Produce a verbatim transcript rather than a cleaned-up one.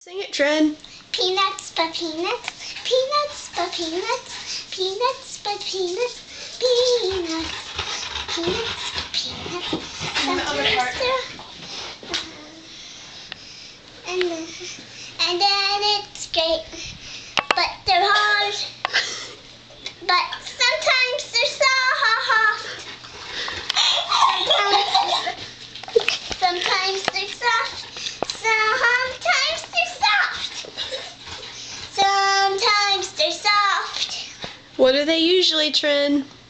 Sing it, Trin. Peanuts but peanuts, peanuts but peanuts, peanuts but peanuts, peanuts, peanuts but peanuts. Sometimes they're, and then, and then it's great, but they're hard. But sometimes they're soft. Sometimes, sometimes they're soft. Sometimes they're soft. Sometimes they're soft. What are they usually, Trin?